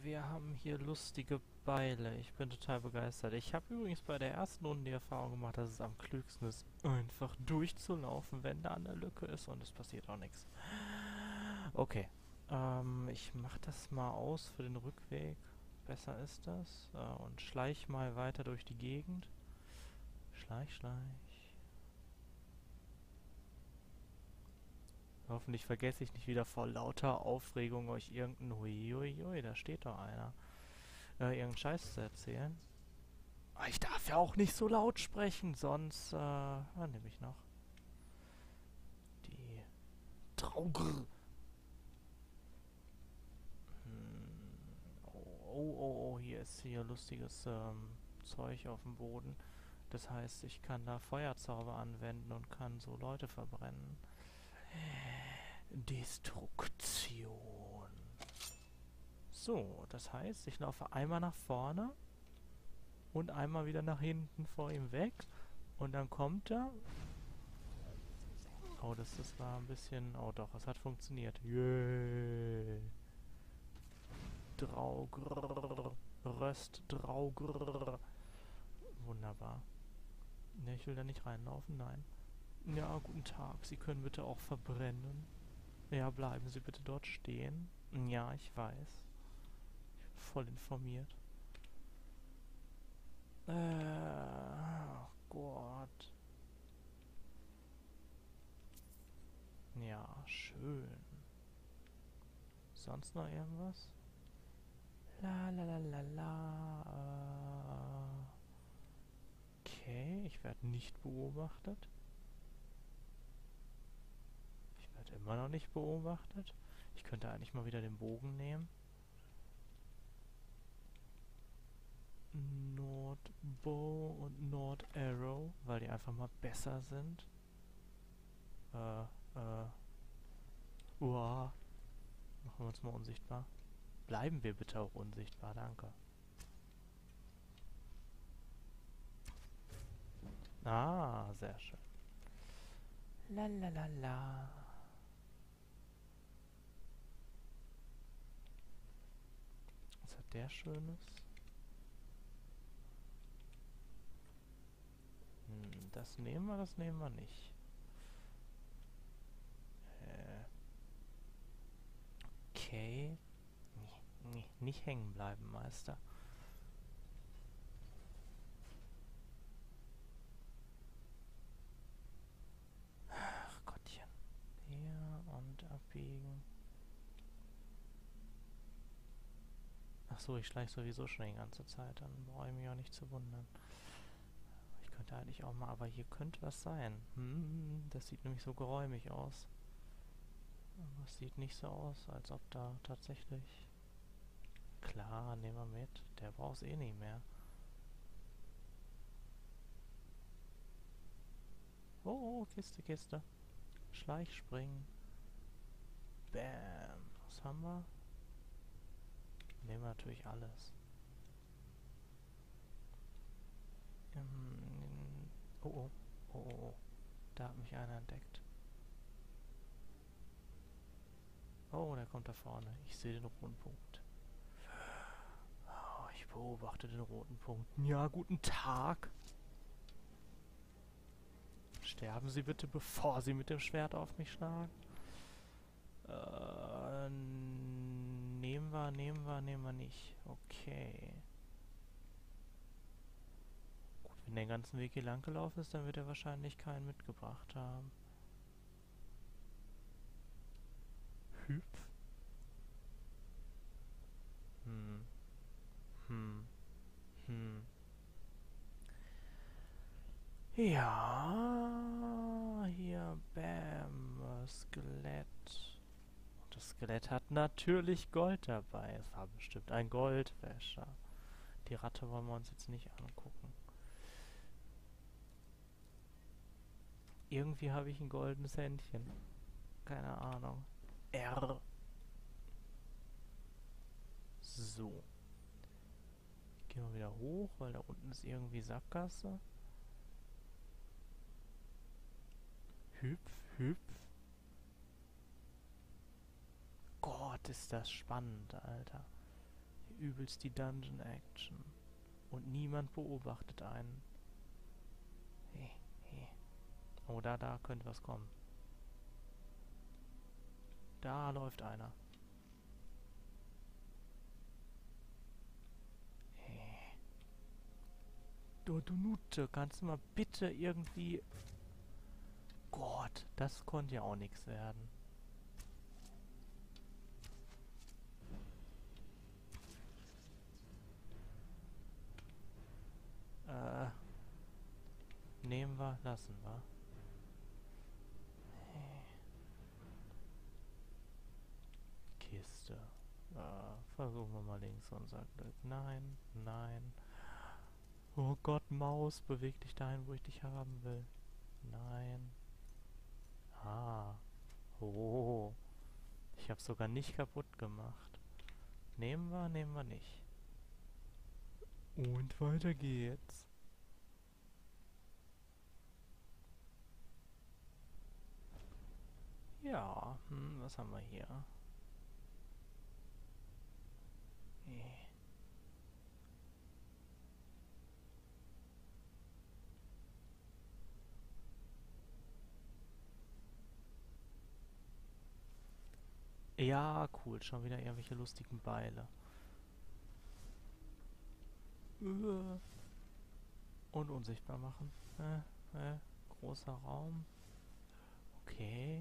wir haben hier lustige Beile. Ich bin total begeistert. Ich habe übrigens bei der ersten Runde die Erfahrung gemacht, dass es am klügsten ist, einfach durchzulaufen, wenn da eine Lücke ist und es passiert auch nichts. Okay. Ich mach das mal aus für den Rückweg. Besser ist das. Und schleich mal weiter durch die Gegend. Schleich, schleich. Hoffentlich vergesse ich nicht wieder vor lauter Aufregung euch irgendein Huiuiui, da steht doch einer. Irgendeinen Scheiß zu erzählen. Aber ich darf ja auch nicht so laut sprechen, sonst, was nehme ich noch? Die Traugr. Oh, hier ist hier lustiges Zeug auf dem Boden. Das heißt, ich kann da Feuerzauber anwenden und kann so Leute verbrennen. Destruktion. So, das heißt, ich laufe einmal nach vorne und einmal wieder nach hinten vor ihm weg. Und dann kommt er. Oh, das war ein bisschen... Oh doch, es hat funktioniert. Yay. Draugr. Röst, Draugr. Wunderbar. Ne, ich will da nicht reinlaufen, nein. Ja, guten Tag. Sie können bitte auch verbrennen. Ja, bleiben Sie bitte dort stehen. Ja, ich weiß. Ich bin voll informiert. Oh Gott. Ja, schön. Sonst noch irgendwas? La la la la la. Okay, ich werde nicht beobachtet. Ich werde immer noch nicht beobachtet. Ich könnte eigentlich mal wieder den Bogen nehmen. Nordbow und Nordarrow, weil die einfach mal besser sind. Uah. Machen wir uns mal unsichtbar. Bleiben wir bitte auch unsichtbar, danke. Ah, sehr schön. La la la la. Was hat der Schönes? Das nehmen wir nicht. Okay. Nee, nicht hängen bleiben, Meister. Ach Gottchen. Hier und abbiegen. Ach so, ich schleiche sowieso schon die ganze Zeit. Dann brauche ich mich auch nicht zu wundern. Ich könnte eigentlich auch mal... Aber hier könnte was sein. Das sieht nämlich so geräumig aus. Aber es sieht nicht so aus, als ob da tatsächlich... Klar, nehmen wir mit. Der braucht es eh nicht mehr. Oh, Kiste, Kiste. Schleichspringen. Bam. Was haben wir? Nehmen wir natürlich alles. Oh. Da hat mich einer entdeckt. Oh, der kommt da vorne. Ich sehe den roten Punkt. Oh, ich beobachte den roten Punkt. Ja, guten Tag. Sterben Sie bitte, bevor Sie mit dem Schwert auf mich schlagen. Nehmen wir nicht. Okay. Gut, wenn der den ganzen Weg hier lang gelaufen ist, dann wird er wahrscheinlich keinen mitgebracht haben. Hüpf. Ja, hier, bam, Skelett. Und das Skelett hat natürlich Gold dabei. Es war bestimmt ein Goldwäscher. Die Ratte wollen wir uns jetzt nicht angucken. Irgendwie habe ich ein goldenes Händchen. Keine Ahnung. R. So. Gehen wir wieder hoch, weil da unten ist irgendwie Sackgasse. Hüpf, hüpf. Gott, ist das spannend, Alter. übelst die Dungeon Action. Und niemand beobachtet einen. Hey, hey. Oh, da könnte was kommen. Da läuft einer. Hey. Du Nutte, kannst du mal bitte irgendwie... Gott, das konnte ja auch nichts werden. Nehmen wir, lassen wir. Kiste. Versuchen wir mal links unser Glück. Nein, nein. Oh Gott, Maus, beweg dich dahin, wo ich dich haben will. Nein. Ah. Oh. Ich habe sogar nicht kaputt gemacht. Nehmen wir nicht. Und weiter geht's. Ja, was haben wir hier? Ja, cool, schon wieder irgendwelche lustigen Beile. Und unsichtbar machen. Großer Raum. Okay.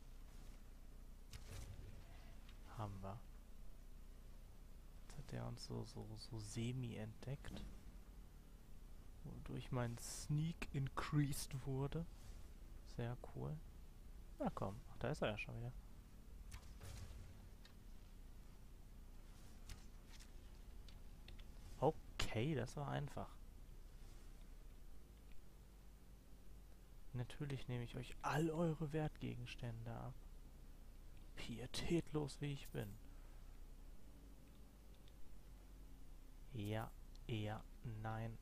Haben wir. Jetzt hat der uns so semi entdeckt. Wodurch mein Sneak increased wurde. Sehr cool. Na komm, ach, da ist er ja schon wieder. Okay, das war einfach. Natürlich nehme ich euch all eure Wertgegenstände ab. Pietätlos wie ich bin. Ja, eher, nein.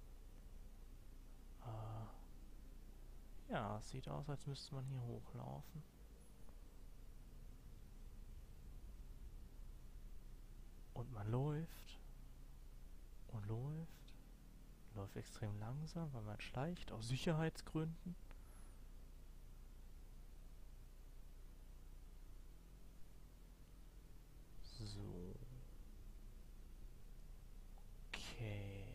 Ja, es sieht aus, als müsste man hier hochlaufen. Und man läuft. Und läuft. Läuft extrem langsam, weil man schleicht, aus Sicherheitsgründen. So. Okay.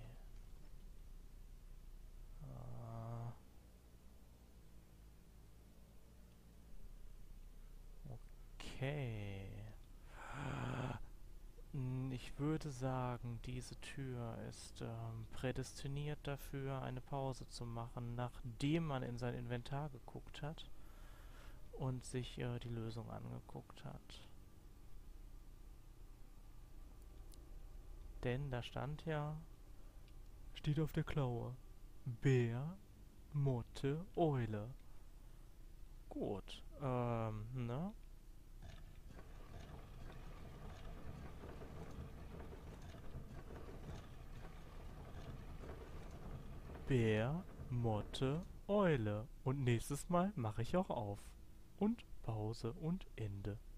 Okay. Ich würde sagen, diese Tür ist prädestiniert dafür, eine Pause zu machen, nachdem man in sein Inventar geguckt hat und sich die Lösung angeguckt hat. Denn da stand ja, steht auf der Klaue, Bär, Motte, Eule. Gut, ne? Bär, Motte, Eule. Und nächstes Mal mache ich auch auf. Und Pause und Ende.